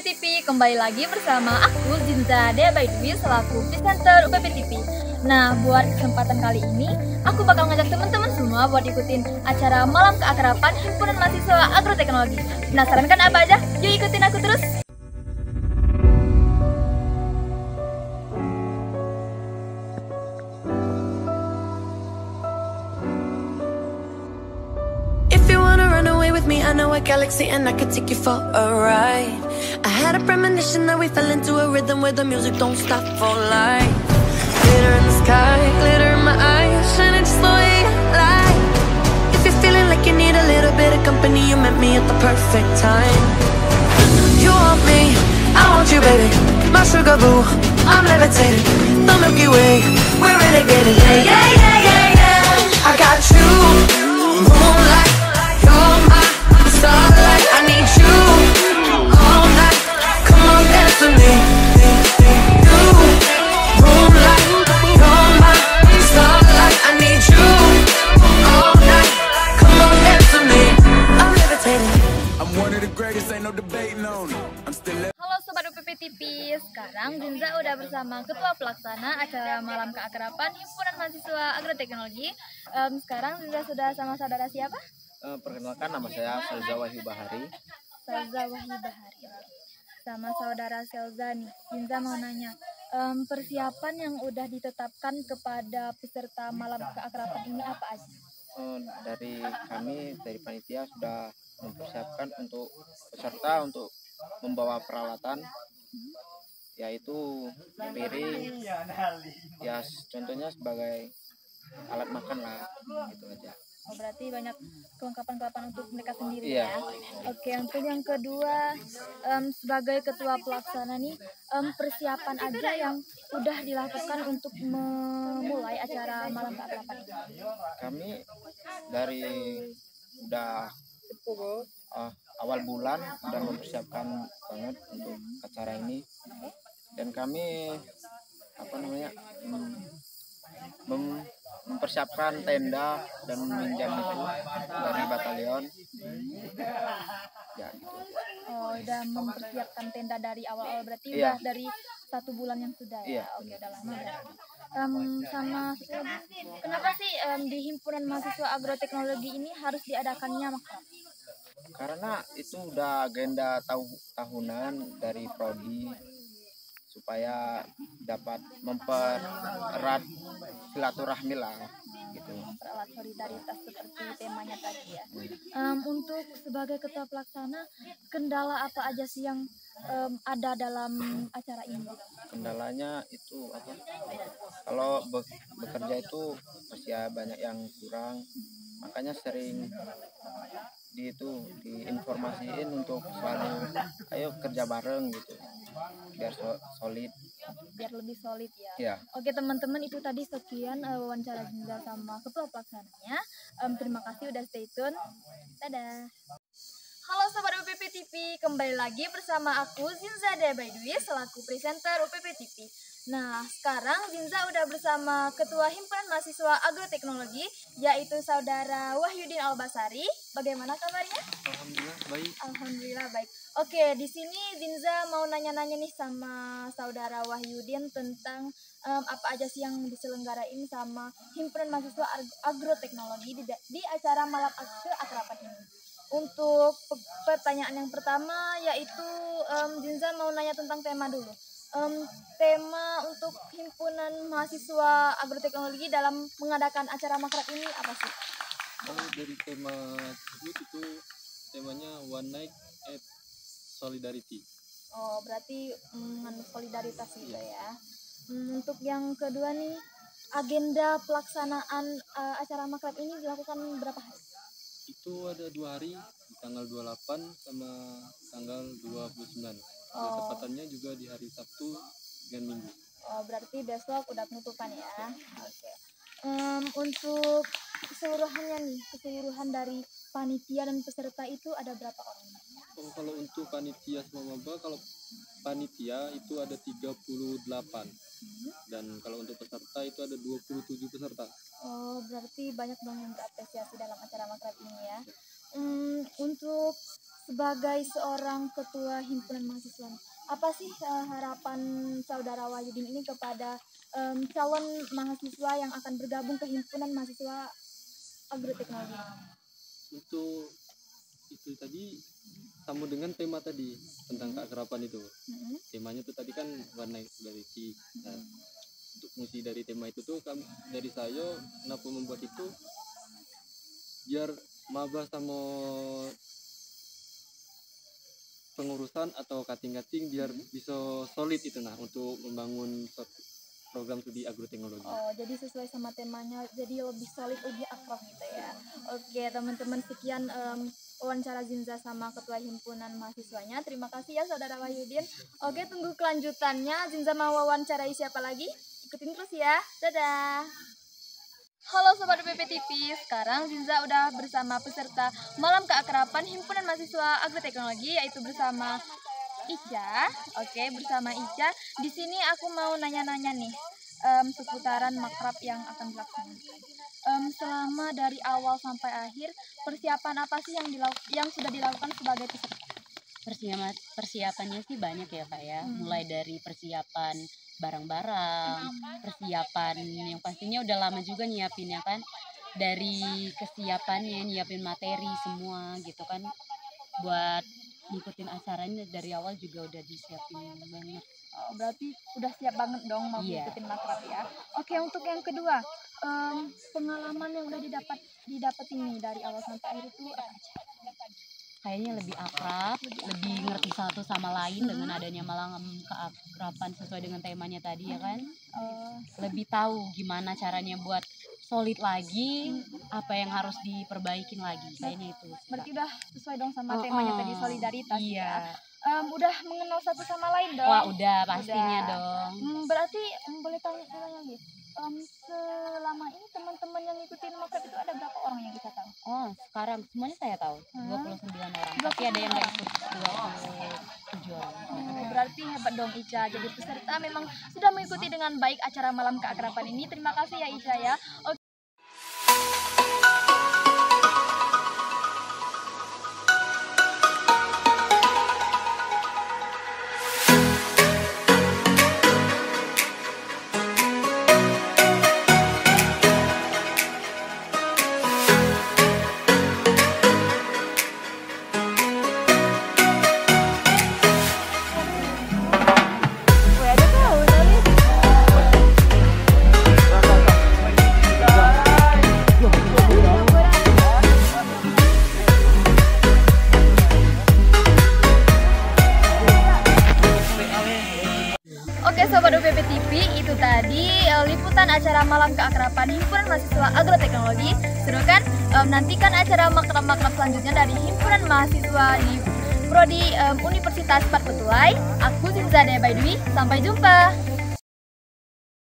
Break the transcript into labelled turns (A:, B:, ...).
A: TV, kembali lagi bersama aku Zinza Debaidwi selaku presenter UPP TV. Nah, buat kesempatan kali ini, aku bakal ngajak teman-teman semua buat ikutin acara Malam Keakraban Himpunan Mahasiswa Agroteknologi. Penasaran kan apa aja? Yuk ikutin aku terus!
B: I know a galaxy and I could take you for a ride. I had a premonition that we fell into a rhythm where the music don't stop for life. Glitter in the sky, glitter in my eyes, shining just the way I like. If you're feeling like you need a little bit of company, you met me at the perfect time. You want me, I want you, baby. My sugar boo, I'm levitating. The Milky Way, we're renegading. Yeah, yeah, yeah, yeah, yeah. I got you, moonlight, you're my starlight. I need you all night. Come on, dance with me. You, moonlight, you're my starlight. I need you all night. Come on, dance with me. I'm levitating.
C: I'm one of the greatest, ain't no debating on it. I'm still
A: Halo Sobat UPP TV, sekarang Zinza udah bersama Ketua Pelaksana acara Malam Keakraban Himpunan Mahasiswa Agroteknologi. Sekarang Zinza sudah sama saudara siapa?
D: Perkenalkan, nama saya Selza Wahyu Bahari.
A: Selza Wahyu Bahari. Sama saudara Selza nih, Zinza mau nanya, persiapan yang udah ditetapkan kepada peserta Malam Keakraban ini apa aja?
D: Dari kami, dari panitia sudah mempersiapkan untuk peserta untuk membawa peralatan, yaitu piring, ya contohnya sebagai alat makan lah, gitu aja.
A: Oh, berarti banyak kelengkapan-kelengkapan untuk mereka sendiri
D: Iya.
A: ya. Oke, untuk yang kedua, sebagai ketua pelaksana nih, persiapan aja yang udah dilakukan untuk memulai acara Malam Keakraban ini.
D: Kami dari udah awal bulan udah mempersiapkan banget untuk acara ini, dan kami mempersiapkan tenda dan meminjam itu dari batalion. Ya gitu.
A: Oh, udah mempersiapkan tenda dari awal-awal, berarti
D: Iya.
A: udah dari 1 bulan yang sudah ya.
D: Iya.
A: Oke, udah lama berarti. Kenapa sih di Himpunan Mahasiswa Agroteknologi ini harus diadakannya makrab?
D: Karena itu udah agenda tahunan dari prodi supaya dapat mempererat silaturahmi lah gitu.
A: Perawat solidaritas seperti temanya tadi ya. Untuk sebagai ketua pelaksana, kendala apa aja sih yang ada dalam acara ini?
D: Kendalanya itu apa? Kalau bekerja itu masih banyak yang kurang, makanya sering diinformasiin untuk selalu ayo kerja bareng gitu biar solid,
A: Biar lebih solid ya.
D: ya.
A: Oke teman-teman, itu tadi sekian wawancara Zinza sama ketua pelaksananya. Terima kasih udah stay tune. Dadah. Halo Sobat UPP TV, kembali lagi bersama aku Zinza Debaidwi selaku presenter UPP TV. Nah, sekarang Zinza udah bersama Ketua Himpunan Mahasiswa Agroteknologi, yaitu Saudara Wahyudin Albasari. Bagaimana kabarnya?
D: Alhamdulillah baik.
A: Alhamdulillah baik. Oke, di sini Zinza mau nanya-nanya nih sama Saudara Wahyudin tentang apa aja sih yang diselenggarain sama Himpunan Mahasiswa Agroteknologi di acara Malam Keakraban ini. Untuk pertanyaan yang pertama yaitu Zinza mau nanya tentang tema dulu. Tema untuk Himpunan Mahasiswa Agroteknologi dalam mengadakan acara makrab ini apa sih?
E: Dari tema tersebut itu temanya One Night at Solidarity.
A: Oh, berarti solidaritas gitu ya. Untuk yang kedua nih, agenda pelaksanaan acara makrab ini dilakukan berapa hari?
E: Itu ada 2 hari, di tanggal 28 sama tanggal 29.
A: Oh.
E: Tepatannya juga di hari Sabtu dan Minggu.
A: Oh, berarti besok udah penutupan ya. Oke. Untuk keseluruhan dari panitia dan peserta itu ada berapa orang?
E: Oh, kalau untuk panitia sama maba, kalau panitia itu ada 38. Dan kalau untuk peserta itu ada 27 peserta.
A: Oh, berarti banyak dong yang berapresiasi dalam acara makrab ini ya. Untuk sebagai seorang ketua himpunan mahasiswa, apa sih harapan saudara Wahyudin ini kepada calon mahasiswa yang akan bergabung ke himpunan mahasiswa agroteknologi?
E: Untuk itu tadi sama dengan tema tadi tentang keakraban itu. Temanya tuh tadi kan warna equality. Nah, untuk fungsi dari tema itu tuh dari saya kenapa membuat itu biar maba sama pengurusan atau kating-kating biar bisa solid itu nah untuk membangun suatu program studi agroteknologi.
A: Oh, jadi sesuai sama temanya, jadi lebih solid, lebih akrab gitu ya. Oke, teman-teman, sekian wawancara Zinza sama ketua himpunan mahasiswanya. Terima kasih ya saudara Wahyudin. Oke, tunggu kelanjutannya. Zinza mau wawancarai siapa lagi? Ikutin terus ya. Dadah. Halo Sobat UPP TV, sekarang Zinza udah bersama peserta Malam Keakraban Himpunan Mahasiswa Agroteknologi, yaitu bersama Ica. Oke, bersama Ica. Di sini aku mau nanya-nanya nih seputaran makrab yang akan dilaksanakan. Selama dari awal sampai akhir, persiapan apa sih yang sudah dilakukan sebagai peserta?
F: Persiapannya sih banyak ya Kak ya, mulai dari persiapan barang-barang, persiapan yang pastinya udah lama juga nyiapinnya kan, dari kesiapannya nyiapin materi semua gitu kan, buat ngikutin acaranya dari awal juga udah disiapin banget.
A: Oh, berarti udah siap banget dong mau ngikutin makrab ya. Oke, untuk yang kedua, pengalaman yang udah didapat ini dari awal sampai akhir itu apa aja?
F: Kayaknya lebih akrab, lebih ngerti satu sama lain dengan adanya Malam Keakraban sesuai dengan temanya tadi ya kan. Lebih tahu gimana caranya buat solid lagi, apa yang harus diperbaikin lagi, kayaknya itu.
A: Berarti udah sesuai dong sama temanya tadi, solidaritas.
F: Iya.
A: Ya. Udah mengenal satu sama lain dong.
F: Wah udah pastinya dong.
A: Berarti boleh tanya lagi, selama ini teman-teman yang ngikutin makrab itu ada berapa orang yang kita tahu?
F: Oh sekarang semuanya saya tahu, 29 orang. Tapi ada yang nggak ikut 27 orang.
A: Berarti hebat dong Ica, jadi peserta memang sudah mengikuti dengan baik acara Malam Keakraban ini. Terima kasih ya Ica ya. Oke. Sobat UPP TV, itu tadi liputan acara Malam Keakraban Himpunan Mahasiswa Agroteknologi. Seru kan? Nantikan acara makrab-makrab selanjutnya dari Himpunan Mahasiswa di Prodi Universitas Parpetulai. Aku Zinza Dea Baidwi, sampai jumpa.